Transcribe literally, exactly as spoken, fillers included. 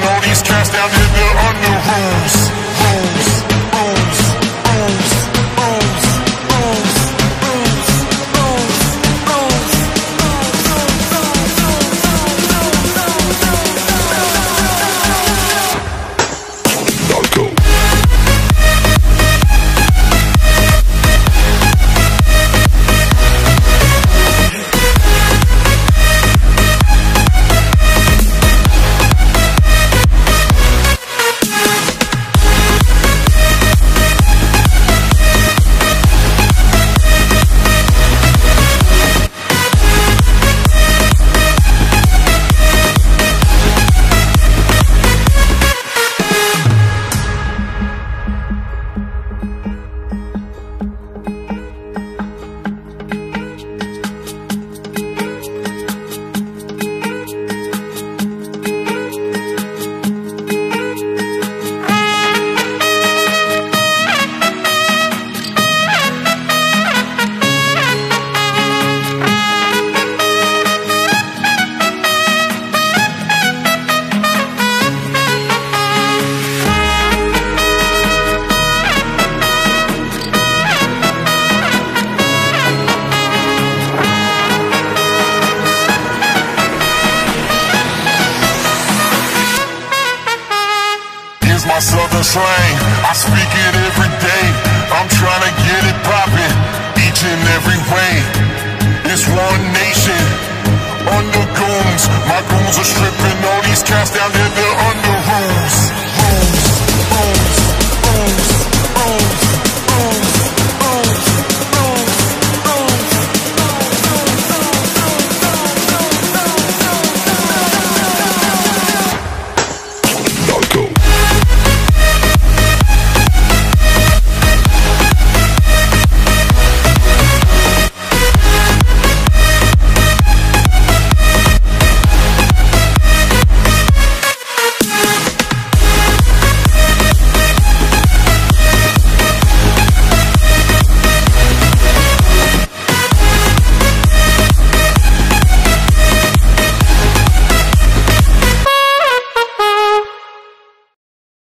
all these cats down in the under rooms. Rooms, rooms, rooms, rooms, rooms, rooms, rooms, rooms, Narco. My southern slang, I speak it every day. I'm trying to get it poppin', each and every way. It's one nation, under goons. My goons are stripping all these cats down in the